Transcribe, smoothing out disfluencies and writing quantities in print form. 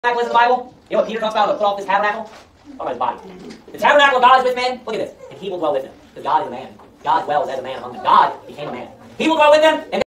tabernacle is in the Bible? You know what Peter talks about? Put off this tabernacle? Talking about his body. The tabernacle of God is with men. Look at this. And he will dwell with them. Because God is a man. God dwells as a man among them. God became a man. He will dwell with them. And